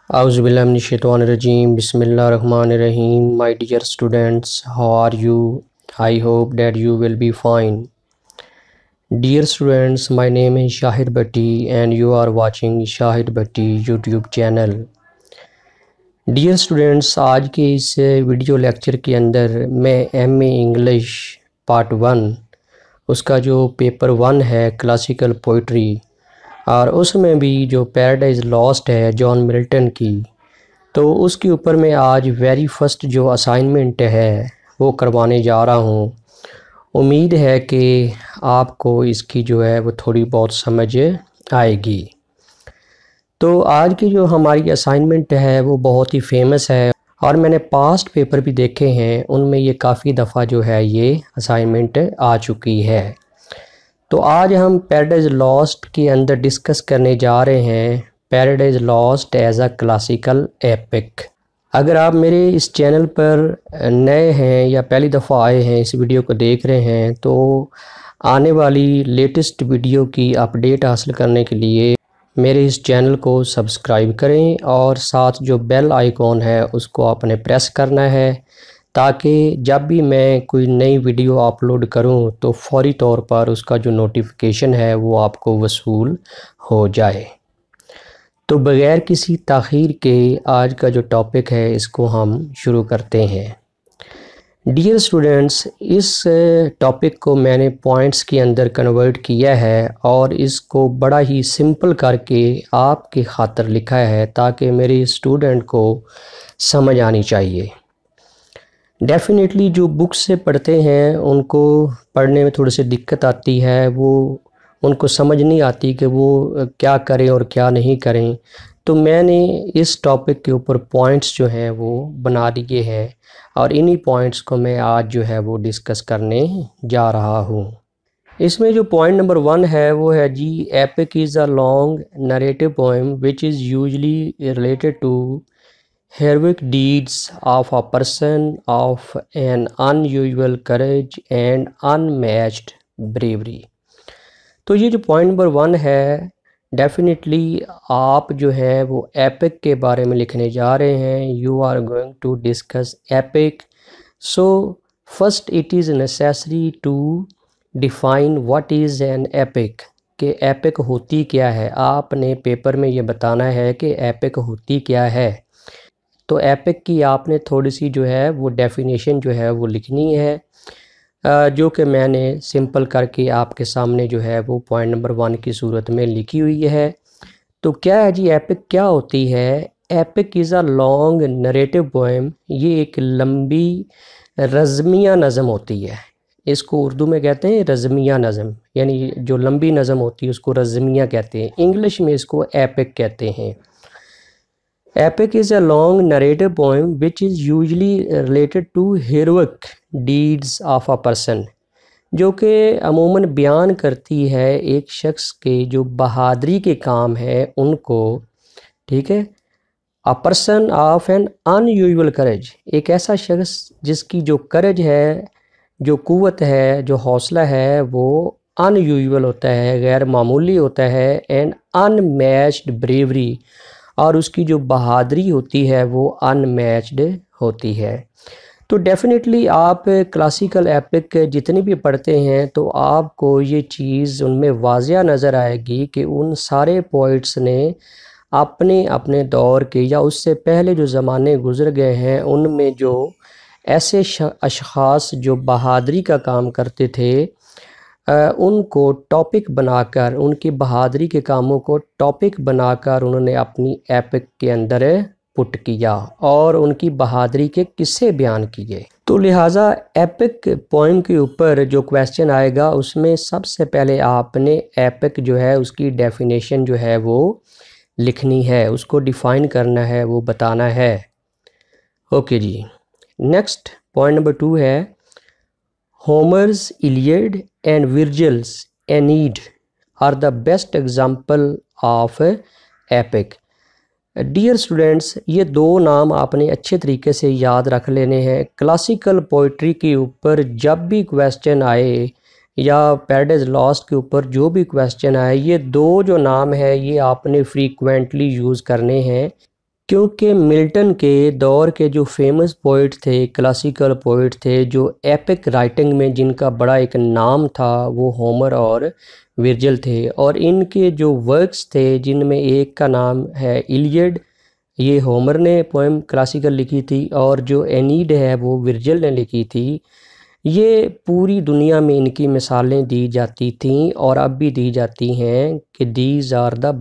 Auzubillahiminash-shaytanir-rajeem. Bismillahir-rahmanir-rahim. My dear students, how are you? I hope that you will be fine. Dear students, my name is Shahid Bhatti and you are watching Shahid Bhatti YouTube channel. Dear students, आज के इस video lecture के अंदर मैं MA English part 1 उसका जो paper 1 है classical poetry और उसमें भी जो पैराडाइज लॉस्ट है जॉन मिल्टन की, तो उसके ऊपर मैं आज वेरी फर्स्ट जो असाइनमेंट है वो करवाने जा रहा हूँ। उम्मीद है कि आपको इसकी जो है वो थोड़ी बहुत समझ आएगी। तो आज की जो हमारी असाइनमेंट है वो बहुत ही फेमस है और मैंने पास्ट पेपर भी देखे हैं, उनमें ये काफ़ी दफ़ा जो है ये असाइनमेंट आ चुकी है। तो आज हम पैराडाइज लॉस्ट के अंदर डिस्कस करने जा रहे हैं Paradise Lost as a classical epic. अगर आप मेरे इस चैनल पर नए हैं या पहली दफ़ा आए हैं, इस वीडियो को देख रहे हैं, तो आने वाली लेटेस्ट वीडियो की अपडेट हासिल करने के लिए मेरे इस चैनल को सब्सक्राइब करें और साथ जो बेल आइकॉन है उसको आपने प्रेस करना है ताकि जब भी मैं कोई नई वीडियो अपलोड करूं तो फौरी तौर पर उसका जो नोटिफिकेशन है वो आपको वसूल हो जाए। तो बग़ैर किसी ताख़ीर के आज का जो टॉपिक है इसको हम शुरू करते हैं। डियर स्टूडेंट्स, इस टॉपिक को मैंने पॉइंट्स के अंदर कन्वर्ट किया है और इसको बड़ा ही सिंपल करके आपके खातिर लिखा है ताकि मेरे स्टूडेंट को समझ आनी चाहिए। डेफ़िनेटली जो बुक्स से पढ़ते हैं उनको पढ़ने में थोड़ी सी दिक्कत आती है, वो उनको समझ नहीं आती कि वो क्या करें और क्या नहीं करें। तो मैंने इस टॉपिक के ऊपर पॉइंट्स जो हैं वो बना दिए हैं और इन्हीं पॉइंट्स को मैं आज जो है वो डिस्कस करने जा रहा हूँ। इसमें जो पॉइंट नंबर 1 है वो है जी, epic is a long narrative poem which is usually related to heroic deeds of a person of an unusual courage and unmatched bravery। तो ये जो पॉइंट नंबर 1 है, डेफिनेटली आप जो है वो एपिक के बारे में लिखने जा रहे हैं। You are going to discuss epic. So first it is necessary to define what is an epic, कि एपिक होती क्या है। आपने पेपर में ये बताना है कि एपिक होती क्या है। तो एपिक की आपने थोड़ी सी जो है वो डेफिनेशन जो है वो लिखनी है, जो कि मैंने सिंपल करके आपके सामने जो है वो पॉइंट नंबर 1 की सूरत में लिखी हुई है। तो क्या है जी, एपिक क्या होती है? Epic is a long narrative poem. ये एक लंबी रज़मिया नज़म होती है। इसको उर्दू में कहते हैं रज़मिया नज़म, यानी जो लंबी नज़म होती है उसको रज़मिया कहते हैं। इंग्लिश में इसको एपिक कहते हैं। Epic is a long narrative poem which is usually related to heroic deeds of a person, जो कि अमूमन बयान करती है एक शख्स के जो बहादरी के काम है उनको, ठीक है। A person of an unusual courage, एक ऐसा शख्स जिसकी जो करेज है, जो कुव्वत है, जो हौसला है वो अनयूजुअल होता है, गैर मामूली होता है। एंड अनमैच्ड ब्रेवरी, और उसकी जो बहादरी होती है वो अनमैच्ड होती है। तो डेफ़िनेटली आप क्लासिकल एपिक जितनी भी पढ़ते हैं तो आपको ये चीज़ उनमें वाज़िया नज़र आएगी कि उन सारे पोइट्स ने अपने अपने दौर के या उससे पहले जो ज़माने गुज़र गए हैं उनमें जो ऐसे अशख़ास जो बहादरी का काम करते थे उनको टॉपिक बनाकर, उनकी बहादरी के कामों को टॉपिक बनाकर उन्होंने अपनी एपिक के अंदर पुट किया और उनकी बहादरी के किस्से बयान किए। तो लिहाजा एपिक पोएम के ऊपर जो क्वेश्चन आएगा उसमें सबसे पहले आपने एपिक जो है उसकी डेफिनेशन जो है वो लिखनी है, उसको डिफ़ाइन करना है, वो बताना है। ओके जी, नेक्स्ट पॉइंट नंबर 2 है, Homer's Iliad and Virgil's Aeneid are the best example of epic। Dear students, ये दो नाम आपने अच्छे तरीके से याद रख लेने हैं। क्लासिकल पोइट्री के ऊपर जब भी क्वेश्चन आए या पैराडाइज लॉस्ट के ऊपर जो भी क्वेश्चन आए, ये दो जो नाम है ये आपने फ्रीक्वेंटली यूज़ करने हैं। क्योंकि मिल्टन के दौर के जो फेमस पोइट थे, क्लासिकल पोइट थे, जो एपिक राइटिंग में जिनका बड़ा एक नाम था, वो होमर और विर्जिल थे। और इनके जो वर्क्स थे, जिनमें एक का नाम है इलियड, ये होमर ने पोएम क्लासिकल लिखी थी, और जो एनीड है वो विर्जिल ने लिखी थी। ये पूरी दुनिया में इनकी मिसालें दी जाती थीं और अब भी दी जाती हैं कि these are the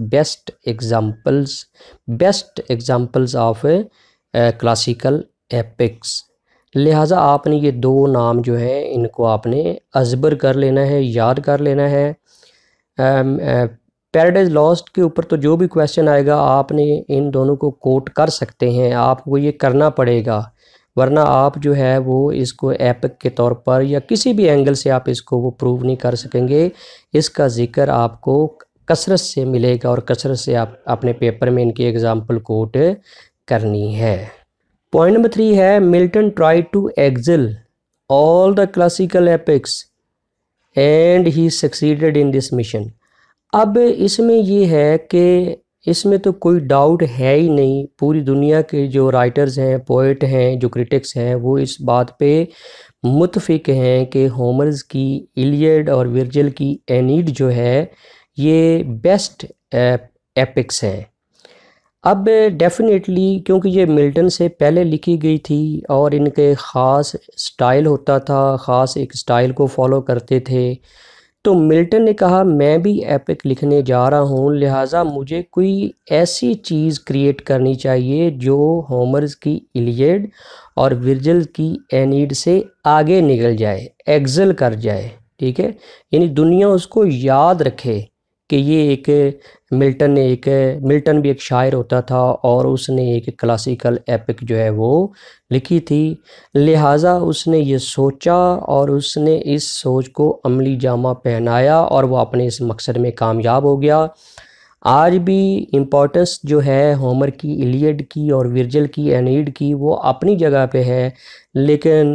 best examples of classical epics. लिहाजा आपने ये दो नाम जो हैं इनको आपने अजबर कर लेना है, याद कर लेना है। पैराडाइज लॉस्ट के ऊपर तो जो भी क्वेश्चन आएगा आपने इन दोनों को कोट कर सकते हैं, आपको ये करना पड़ेगा, वरना आप जो है वो इसको एपिक के तौर पर या किसी भी एंगल से आप इसको वो प्रूव नहीं कर सकेंगे। इसका जिक्र आपको कसरत से मिलेगा और कसरत से आप अपने पेपर में इनकी एग्जाम्पल कोट करनी है। पॉइंट नंबर 3 है Milton try to excel all the classical epics and he succeeded in this mission. अब इसमें ये है कि इसमें तो कोई डाउट है ही नहीं, पूरी दुनिया के जो राइटर्स हैं, पोइट हैं, जो क्रिटिक्स हैं, वो इस बात पे मुत्फिक हैं कि होमर्स की इलियड और विर्जिल की एनीड जो है ये बेस्ट एपिक्स हैं। अब डेफिनेटली क्योंकि ये मिल्टन से पहले लिखी गई थी और इनके ख़ास स्टाइल होता था, ख़ास एक स्टाइल को फॉलो करते थे, तो मिल्टन ने कहा मैं भी एपिक लिखने जा रहा हूँ, लिहाजा मुझे कोई ऐसी चीज़ क्रिएट करनी चाहिए जो होमर्स की इलियड और विर्जिल की एनीड से आगे निकल जाए, एक्सेल कर जाए। ठीक है, यानी दुनिया उसको याद रखे कि ये एक मिल्टन भी एक शायर होता था और उसने एक क्लासिकल एपिक जो है वो लिखी थी। लिहाजा उसने ये सोचा और उसने इस सोच को अमली जामा पहनाया और वो अपने इस मकसद में कामयाब हो गया। आज भी इम्पोर्टेंस जो है होमर की इलियड की और विर्जिल की एनीड की वो अपनी जगह पे है, लेकिन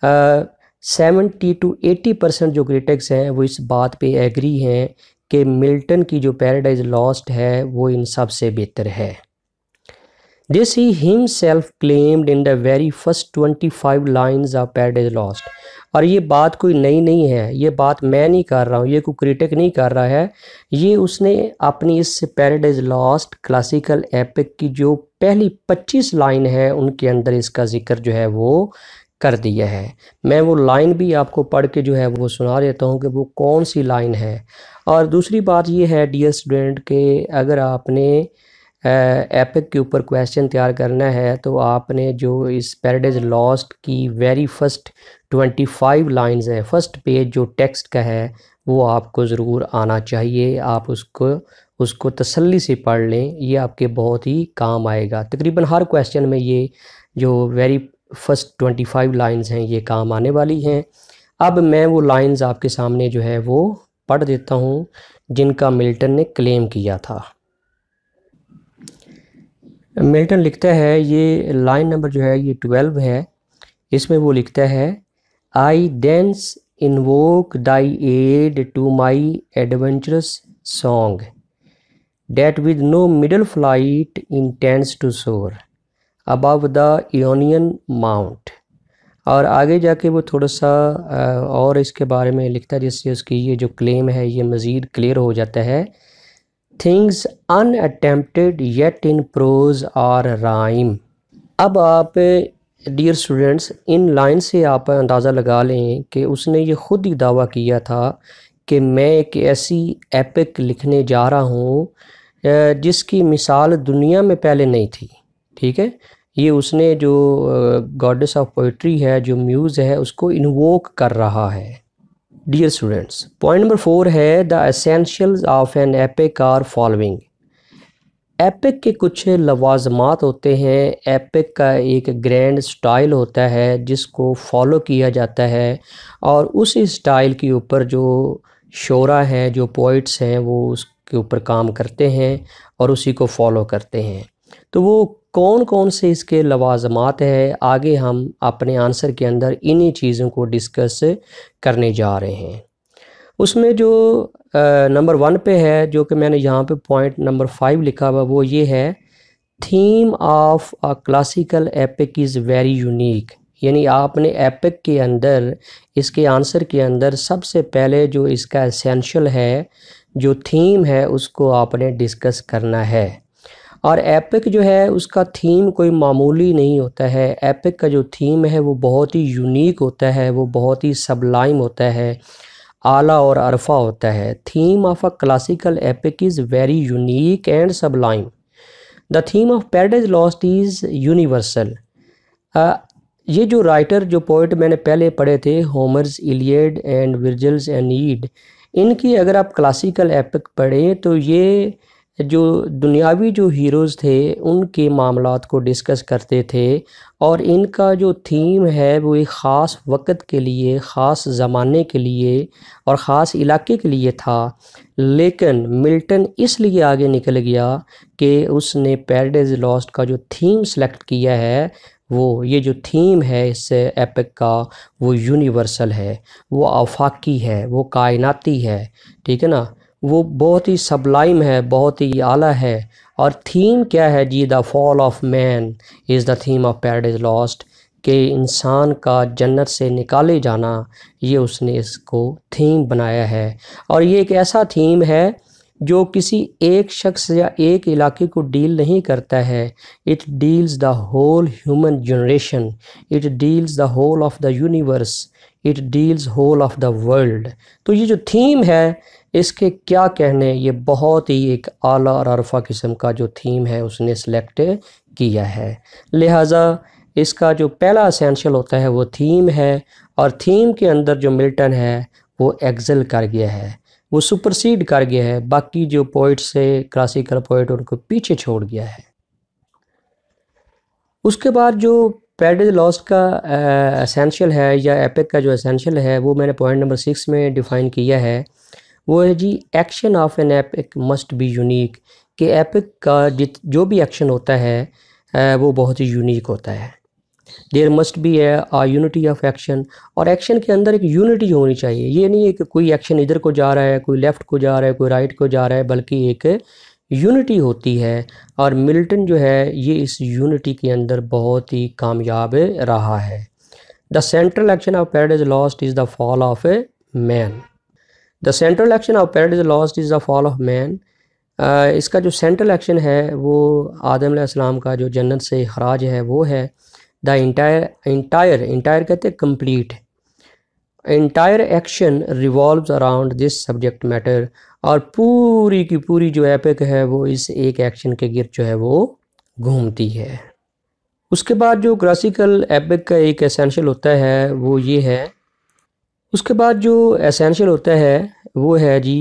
70-80% जो क्रिटिक्स हैं वो इस बात पे एग्री हैं कि मिल्टन की जो पैराडाइज लॉस्ट है वो इन सब से बेहतर है। This he himself claimed in the very first 25 lines of paradise Lost. और ये बात कोई नई नहीं है, ये बात मैं नहीं कर रहा हूँ, ये कोई क्रिटिक नहीं कर रहा है, ये उसने अपनी इस पैराडाइज लॉस्ट क्लासिकल एपिक की जो पहली 25 लाइन है उनके अंदर इसका जिक्र जो है वो कर दिया है। मैं वो लाइन भी आपको पढ़ के जो है वो सुना देता हूँ कि वो कौन सी लाइन है। और दूसरी बात ये है डियर स्टूडेंट कि अगर आपने एपिक के ऊपर क्वेश्चन तैयार करना है तो आपने जो इस पैराडाइज लॉस्ट की वेरी फर्स्ट 25 लाइंस है, फर्स्ट पेज जो टेक्स्ट का है वो आपको ज़रूर आना चाहिए। आप उसको तसल्ली से पढ़ लें, ये आपके बहुत ही काम आएगा। तकरीबन हर क्वेश्चन में ये जो वेरी फर्स्ट 25 लाइंस हैं ये काम आने वाली हैं। अब मैं वो लाइंस आपके सामने जो है वो पढ़ देता हूँ जिनका मिल्टन ने क्लेम किया था। मिल्टन लिखता है, ये लाइन नंबर जो है ये 12 है, इसमें वो लिखता है I thence invoke thy aid to my adventurous song that with no middle flight intends to soar above the Aonian mount. और आगे जाके वो थोड़ा सा और इसके बारे में लिखता है जिससे उसकी ये जो क्लेम है ये मज़ीद क्लियर हो जाता है। Things unattempted yet in prose or rhyme. अब आप डियर स्टूडेंट्स इन लाइन से आप अंदाज़ा लगा लें कि उसने ये ख़ुद ही दावा किया था कि मैं एक ऐसी एपिक लिखने जा रहा हूँ जिसकी मिसाल दुनिया में पहले नहीं थी। ठीक है, ये उसने जो गॉडेस ऑफ पोइट्री है, जो म्यूज़ है, उसको इन्वोक कर रहा है। डियर स्टूडेंट्स, पॉइंट नंबर 4 है the essentials of an epic are following. Epic के कुछ लवाजमात होते हैं, एपिक का एक ग्रैंड स्टाइल होता है जिसको फॉलो किया जाता है और उस स्टाइल के ऊपर जो शोरा हैं, जो पोइट्स हैं, वो उसके ऊपर काम करते हैं और उसी को फॉलो करते हैं। तो वो कौन कौन से इसके लवाजमात है, आगे हम अपने आंसर के अंदर इन्हीं चीज़ों को डिस्कस करने जा रहे हैं। उसमें जो नंबर 1 पे है, जो कि मैंने यहाँ पे पॉइंट नंबर 5 लिखा हुआ, वो ये है theme of a classical epic is very unique. यानी आपने एपिक के अंदर, इसके आंसर के अंदर सबसे पहले जो इसका एसेंशियल है, जो थीम है, उसको आपने डिस्कस करना है। और एपिक जो है उसका थीम कोई मामूली नहीं होता है। एपिक का जो थीम है वो बहुत ही यूनिक होता है, वो बहुत ही सबलाइम होता है, आला और अरफा होता है। Theme of a classical epic is very unique and sublime. The theme of paradise lost is universal. ये जो राइटर, जो पोइट मैंने पहले पढ़े थे, होमर्स इलियड एंड वर्जिल्स एनीड, इनकी अगर आप क्लासिकल एपिक पढ़ें तो ये जो दुनियावी जो हीरोज़ थे उनके मामलात को डिस्कस करते थे। और इनका जो थीम है वो एक ख़ास वक़्त के लिए, ख़ास ज़माने के लिए और ख़ास इलाके के लिए था। लेकिन मिल्टन इसलिए आगे निकल गया कि उसने पैराडाइज लॉस्ट का जो थीम सेलेक्ट किया है, वो ये जो थीम है इस एपिक का, वो यूनिवर्सल है, वो आफाकी है, वो कायनाती है, ठीक है ना। वो बहुत ही सबलाइम है, बहुत ही आला है। और थीम क्या है जी? The fall of man is the theme of paradise Lost, कि इंसान का जन्नत से निकाले जाना, ये उसने इसको थीम बनाया है। और ये एक ऐसा थीम है जो किसी एक शख्स या एक इलाके को डील नहीं करता है। It deals the whole human generation, it deals the whole of the universe, it deals whole of the world. तो ये जो थीम है, इसके क्या कहने, ये बहुत ही एक आला और अरफा किस्म का जो थीम है उसने सेलेक्ट किया है। लिहाजा इसका जो पहला एसेंशियल होता है वो थीम है। और थीम के अंदर जो मिल्टन है वो एक्सेल कर गया है, वो सुपरसीड कर गया है, बाकी जो पोइट्स से क्लासिकल पोइट उनको पीछे छोड़ गया है। उसके बाद जो पैराडाइज लॉस्ट का एसेंशियल है या एपिक का जो एसेंशियल है, वो मैंने पॉइंट नंबर 6 में डिफ़ाइन किया है। वो है जी, action of an epic must be unique. कि एपिक का जो भी एक्शन होता है वो बहुत ही यूनिक होता है। There must be a unity of action. और एक्शन के अंदर एक यूनिटी होनी चाहिए। ये नहीं है कि कोई एक्शन इधर को जा रहा है, कोई लेफ़्ट को जा रहा है, कोई राइट को जा रहा है, बल्कि एक यूनिटी होती है। और मिल्टन जो है ये इस यूनिटी के अंदर बहुत ही कामयाब रहा है। The central action of paradise lost is the fall of a man. The central action of paradise lost is the fall of man. इसका जो सेंट्रल एक्शन है वो आदम अलैहिस्सलाम का जो जन्नत से खराज है वो है। द इंटायर कहते हैं complete. Entire action revolves around this subject matter. और पूरी की पूरी जो एपिक है वो इस एक एक्शन के गिर्द जो है वो घूमती है। उसके बाद जो क्लासिकल एपिक का एक एसेंशियल होता है वो ये है। उसके बाद जो एसेंशियल होता है वो है जी,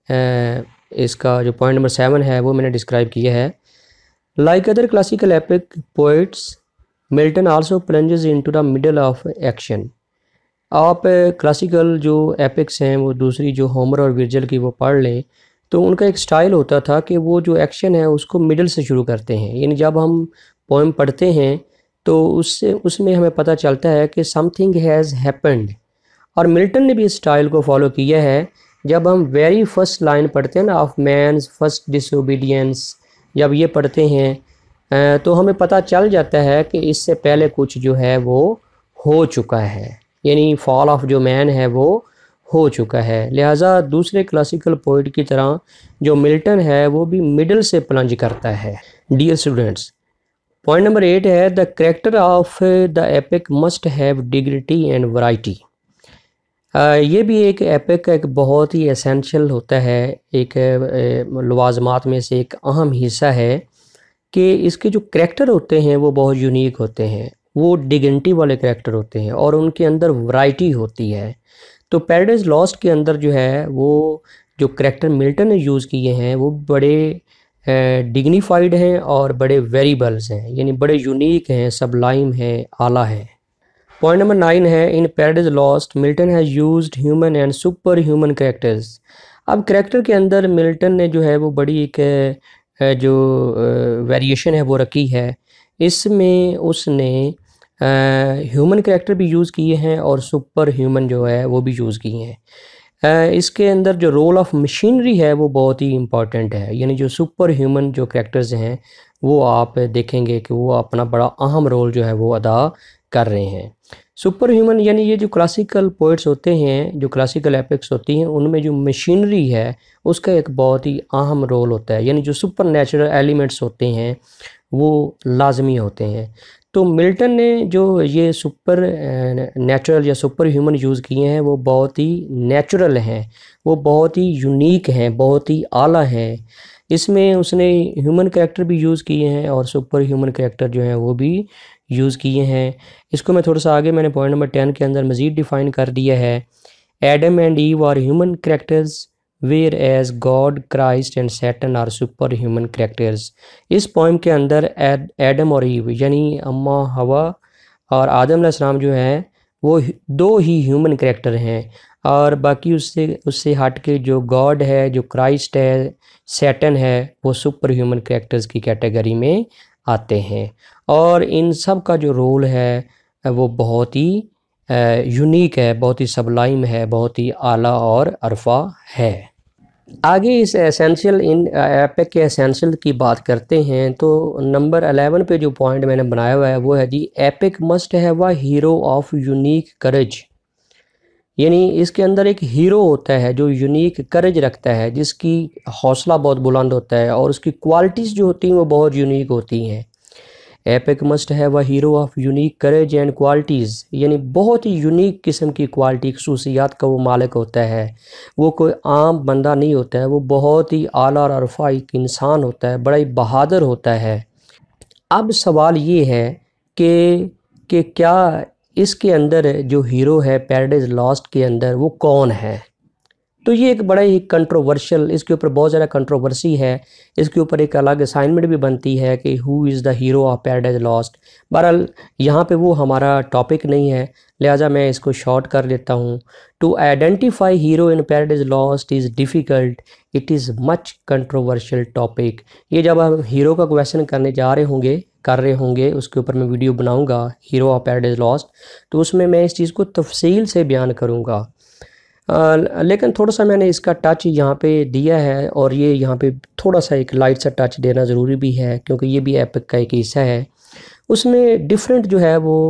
इसका जो पॉइंट नंबर 7 है वो मैंने डिस्क्राइब किया है। Like other classical epic poets, Milton also plunges into the middle of action. आप क्लासिकल जो एपिक्स हैं वो दूसरी जो होमर और वर्जिल की वो पढ़ लें तो उनका एक स्टाइल होता था कि वो जो एक्शन है उसको मिडल से शुरू करते हैं। यानी जब हम पोएम पढ़ते हैं तो उससे उसमें हमें पता चलता है कि समथिंग हैज़ हैपेंड। और मिल्टन ने भी इस स्टाइल को फॉलो किया है। जब हम वेरी फर्स्ट लाइन पढ़ते हैं ना, ऑफ मैंस फर्स्ट डिसोबीडियंस, जब ये पढ़ते हैं तो हमें पता चल जाता है कि इससे पहले कुछ जो है वो हो चुका है। यानी फॉल ऑफ जो मैन है वो हो चुका है। लिहाजा दूसरे क्लासिकल पोइट की तरह जो मिल्टन है वो भी मिडल से प्लंज करता है। डियर स्टूडेंट्स, पॉइंट नंबर 8 है the character of the epic must have dignity and variety. ये भी एक एपिक का एक बहुत ही एसेंशियल होता है, एक लवाजमात में से एक अहम हिस्सा है कि इसके जो करैक्टर होते हैं वो बहुत यूनिक होते हैं, वो डिग्निटी वाले करैक्टर होते हैं और उनके अंदर वैरायटी होती है। तो पैराडाइज लॉस्ट के अंदर जो है वो जो करैक्टर मिल्टन ने यूज़ किए हैं वो बड़े डिग्निफाइड हैं और बड़े वेरिएबल्स हैं, यानी बड़े यूनिक हैं, सबलाइम हैं, आला हैं। पॉइंट नंबर 9 है in Paradise Lost Milton has used human and superhuman characters. अब करैक्टर के अंदर मिल्टन ने जो है वो बड़ी एक जो वेरिएशन है वो रखी है। इसमें उसने ह्यूमन करैक्टर भी यूज़ किए हैं और सुपर ह्यूमन जो है वो भी यूज़ किए हैं। इसके अंदर जो रोल ऑफ मशीनरी है वो बहुत ही इम्पॉर्टेंट है। यानी जो सुपर ह्यूमन जो करैक्टर्स हैं वो आप देखेंगे कि वो अपना बड़ा अहम रोल जो है वो अदा कर रहे हैं। सुपर ह्यूमन यानी ये जो क्लासिकल पोइट्स होते हैं, जो क्लासिकल एपिक्स होती हैं, उनमें जो मशीनरी है उसका एक बहुत ही अहम रोल होता है, यानी जो सुपर नेचुरल एलिमेंट्स होते हैं वो लाजमी होते हैं। तो मिल्टन ने जो ये सुपर नेचुरल या सुपर ह्यूमन यूज़ किए हैं वो बहुत ही नेचुरल हैं, वो बहुत ही यूनिक हैं, बहुत ही आला हैं। इसमें उसने ह्यूमन कैरेक्टर भी यूज़ किए हैं और सुपर ह्यूमन कैरेक्टर जो हैं वो भी यूज़ किए हैं। इसको मैं थोड़ा सा आगे मैंने पॉइंट नंबर 10 के अंदर मज़ीद डिफ़ाइन कर दिया है। Adam and Eve are human characters whereas God, Christ and Satan are superhuman characters. इस पोइम के अंदर एडम और ईव यानी अम्मा हवा और आदम अलैहिस्सलाम जो हैं वो दो ही ह्यूमन कैरेक्टर हैं, और बाकी उससे उससे हट के जो गॉड है, जो क्राइस्ट है, सैटन है, वो सुपर ह्यूमन कैरेक्टर्स की कैटेगरी में आते हैं। और इन सब का जो रोल है वो बहुत ही यूनिक है, बहुत ही सबलाइम है, बहुत ही आला और अरफा है। आगे इस एसेंशियल इन एपिक के एसेंशियल की बात करते हैं तो नंबर 11 पे जो पॉइंट मैंने बनाया हुआ है वो है जी, epic must have a hero of unique courage. यानी इसके अंदर एक हीरो होता है जो यूनिक करेज रखता है, जिसकी हौसला बहुत बुलंद होता है और उसकी क्वालिटीज़ जो होती हैं वो बहुत यूनिक होती हैं। Epic must have a hero of unique courage and qualities, यानी बहुत ही यूनिक किस्म की क्वालिटी खसूसियात का वो मालिक होता है। वो कोई आम बंदा नहीं होता है, वो बहुत ही आला और अरफा एक इंसान होता है, बड़ा ही बहादुर होता है। अब सवाल ये है कि क्या इसके अंदर जो हीरो है पैराडाइज लॉस्ट के अंदर वो कौन है? तो ये एक बड़ा ही कंट्रोवर्शियल, इसके ऊपर बहुत ज़्यादा कंट्रोवर्सी है। इसके ऊपर एक अलग असाइनमेंट भी बनती है कि who is the hero of paradise Lost. बहरहाल यहाँ पे वो हमारा टॉपिक नहीं है, लिहाजा मैं इसको शॉर्ट कर देता हूँ। To identify hero in Paradise lost is difficult, it is much controversial topic. ये जब हम हीरो का क्वेश्चन करने कर रहे होंगे उसके ऊपर मैं वीडियो बनाऊँगा, हीरो ऑफ पैराडाइज लॉस्ट, तो उसमें मैं इस चीज़ को तफसील से बयान करूँगा। लेकिन थोड़ा सा मैंने इसका टच यहाँ पे दिया है, और ये यहाँ पे थोड़ा सा एक लाइट सा टच देना ज़रूरी भी है क्योंकि ये भी एपिक का एक हिस्सा है। उसमें डिफरेंट जो है वो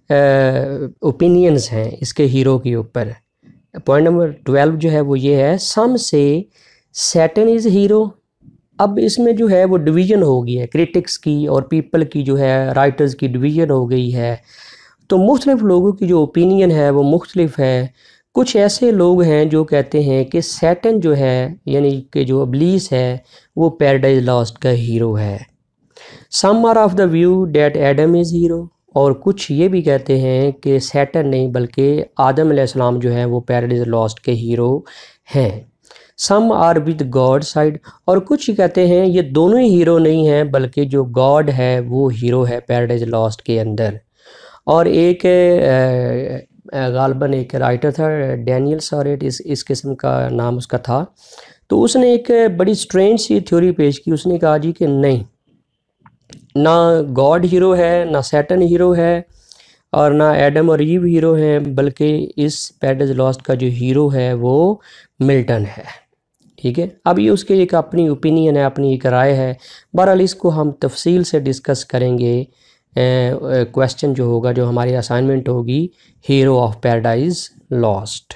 ओपिनियंस हैं इसके हीरो के ऊपर। पॉइंट नंबर 12 जो है वो ये है, सम से सैटन इज़ हीरो। अब इसमें जो है वो डिवीज़न हो गई है, क्रिटिक्स की और पीपल की जो है, राइटर्स की डिवीज़न हो गई है। तो मुख्तलिफ़ लोगों की जो ओपिनियन है वो मुख्तलिफ़ है। कुछ ऐसे लोग हैं जो कहते हैं कि सैटन जो है यानी कि जो इब्लीस है वो पैराडाइज लॉस्ट का हीरो है। Some are of the view that Adam is hero, और कुछ ये भी कहते हैं कि सैटन नहीं बल्कि आदम अलैहिस्सलाम जो है वो पैराडाइज लॉस्ट के हीरो हैं। Some are with God side, और कुछ कहते हैं ये दोनों ही हीरो नहीं हैं बल्कि जो गॉड है वो हीरो है पैराडाइज लॉस्ट के अंदर। और एक गालबन एक राइटर था, डैनियल सॉरेट इस किस्म का नाम उसका था। तो उसने एक बड़ी स्ट्रेंज सी थ्योरी पेश की। उसने कहा जी कि नहीं, ना गॉड हीरो है, ना सैटन हीरो है, और ना एडम और ईव हीरो हैं, बल्कि इस पैराडाइज लॉस्ट का जो हीरो है वो मिल्टन है। ठीक है, अब ये उसके एक अपनी ओपिनियन है, अपनी एक राय है। बहरहाल इसको हम तफसील से डिस्कस करेंगे। क्वेश्चन जो होगा, जो हमारी असाइनमेंट होगी, hero of paradise lost.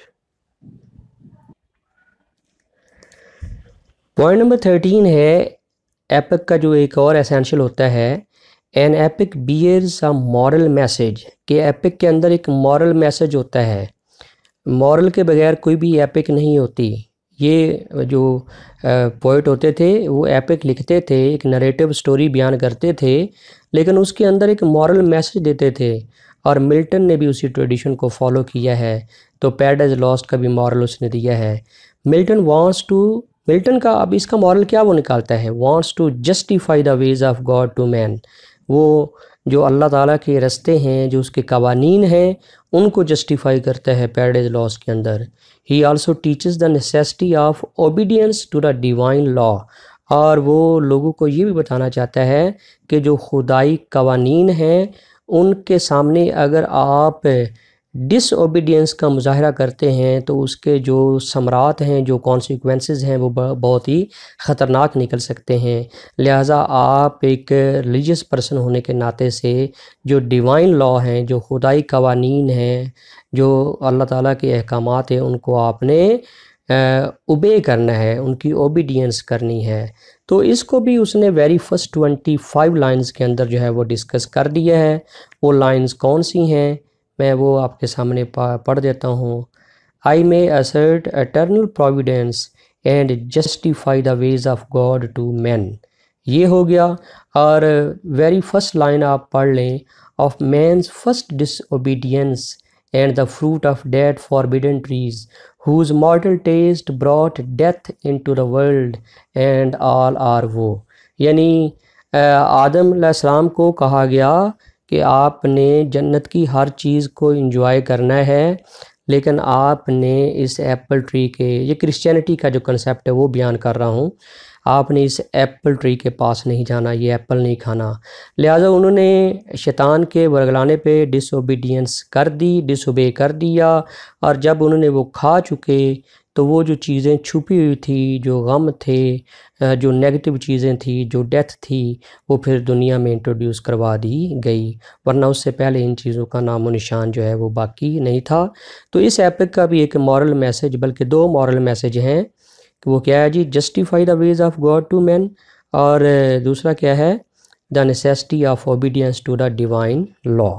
Point number 13 है, एपिक का जो एक और एसेंशियल होता है, an epic bears a moral message, कि एपिक के अंदर एक मॉरल मैसेज होता है। मॉरल के बगैर कोई भी एपिक नहीं होती। ये जो पोइट होते थे वो एपिक लिखते थे, एक नरेटिव स्टोरी बयान करते थे, लेकिन उसके अंदर एक मॉरल मैसेज देते थे, और मिल्टन ने भी उसी ट्रेडिशन को फॉलो किया है। तो पैराडाइज लॉस्ट का भी मॉरल उसने दिया है। मिल्टन का अब इसका मॉरल क्या वो निकालता है, wants to justify the ways of God to man. वो जो अल्लाह ताला के रस्ते हैं, जो उसके कवानीन हैं, उनको जस्टिफाई करता है पैराडाइज लॉस्ट के अंदर। He also teaches the necessity of obedience to the divine law, और वो लोगों को ये भी बताना चाहता है कि जो खुदाई कवानीन हैं उनके सामने अगर आप डिसओबीडियंस का मुजाहरा करते हैं तो उसके जो समरात हैं, जो कॉन्सिक्वेंसेस हैं, वो बहुत ही ख़तरनाक निकल सकते हैं। लिहाजा आप एक रिलीजियस पर्सन होने के नाते से जो डिवाइन लॉ हैं, जो खुदाई कवानीन हैं, जो अल्लाह ताला के अहकामात हैं, उनको आपने ओबे करना है, उनकी ओबीडियंस करनी है। तो इसको भी उसने वेरी फर्स्ट 25 लाइंस के अंदर जो है वो डिस्कस कर दिया है। वो लाइंस कौन सी हैं, मैं वो आपके सामने पढ़ देता हूँ। I may assert eternal providence and justify the ways of God to man, ये हो गया। और वेरी फर्स्ट लाइन आप पढ़ लें, of man's first disobedience and the fruit of that forbidden trees, whose mortal taste brought death into the world, and all are वो। यानी आदम अलैहिस्सलाम को कहा गया कि आपने जन्नत की हर चीज़ को इंजॉय करना है, लेकिन आपने इस एप्पल ट्री के, ये क्रिश्चियनिटी का जो कंसेप्ट है वो बयान कर रहा हूँ, आपने इस एप्पल ट्री के पास नहीं जाना, ये एप्पल नहीं खाना। लिहाजा उन्होंने शैतान के वर्गलाने पे डिसोबीडियंस कर दी, डिसोबे कर दिया। और जब उन्होंने वो खा चुके तो वो जो चीज़ें छुपी हुई थी, जो गम थे, जो नेगेटिव चीज़ें थी, जो डेथ थी, वो फिर दुनिया में इंट्रोड्यूस करवा दी गई, वरना उससे पहले इन चीज़ों का नामो निशान जो है वो बाकी नहीं था। तो इस एपिक का भी एक मॉरल मैसेज, बल्कि दो मॉरल मैसेज हैं कि वो क्या है जी, justify the ways of God to man, और दूसरा क्या है, the necessity of obedience to the divine law.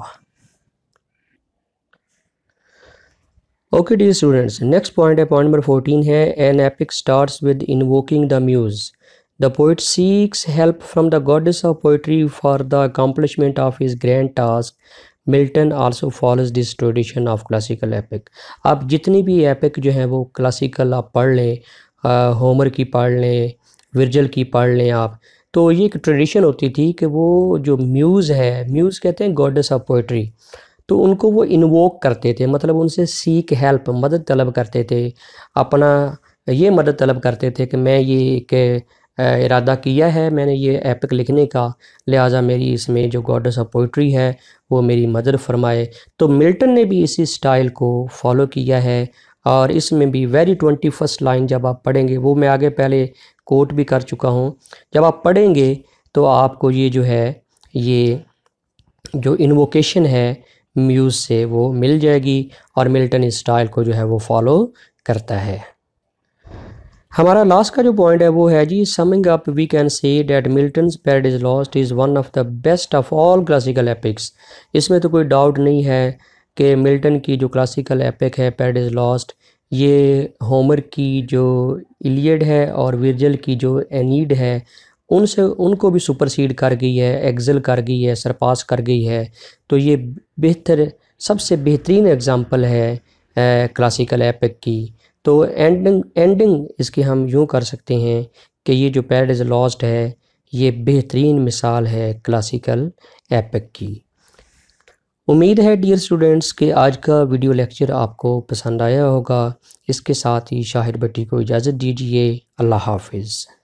Okay dear students, next point है, पॉइंट नंबर 14 है, an epic starts with invoking the muse. The poet seeks help from the goddess of poetry for the accomplishment of his grand task. Milton also follows this tradition of classical epic. आप जितनी भी epic जो है वो classical आप पढ़ लें, Homer की पढ़ लें, विर्जिल की पढ़ लें आप, तो ये एक ट्रेडिशन होती थी कि वो जो म्यूज़ है, म्यूज़ कहते हैं गॉडेस ऑफ पोइट्री, तो उनको वो इन्वोक करते थे, मतलब उनसे सीक हेल्प, मदद तलब करते थे, अपना ये मदद तलब करते थे कि मैं ये एक इरादा किया है मैंने ये एपिक लिखने का, लिहाजा मेरी इसमें जो गॉडेस ऑफ पोइट्री है वो मेरी मदद फरमाए। तो मिल्टन ने भी इसी स्टाइल को फॉलो किया है, और इसमें भी वेरी 21st लाइन जब आप पढ़ेंगे, वो मैं आगे पहले कोट भी कर चुका हूँ, जब आप पढ़ेंगे तो आपको ये जो है, ये जो इन्वोकेशन है म्यूज़ से वो मिल जाएगी, और मिल्टन इस स्टाइल को जो है वो फॉलो करता है। हमारा लास्ट का जो पॉइंट है वो है जी, summing up we can say that Milton's paradise lost is one of the best of all classical epics. इसमें तो कोई डाउट नहीं है कि मिल्टन की जो क्लासिकल एपिक है पैराडाइज लॉस्ट, ये होमर की जो इलियड है और विर्जिल की जो एनीड है, उनसे उनको भी सुपरसीड कर गई है, एक्सेल कर गई है, सरपास कर गई है। तो ये बेहतर, सबसे बेहतरीन एग्ज़ाम्पल है क्लासिकल एपिक की। तो एंडिंग इसकी हम यूँ कर सकते हैं कि ये जो पैराडाइज लॉस्ट है ये बेहतरीन मिसाल है क्लासिकल एपिक की। उम्मीद है डियर स्टूडेंट्स कि आज का वीडियो लेक्चर आपको पसंद आया होगा। इसके साथ ही शाहिर भट्टी को इजाज़त दीजिए। अल्लाह हाफिज़।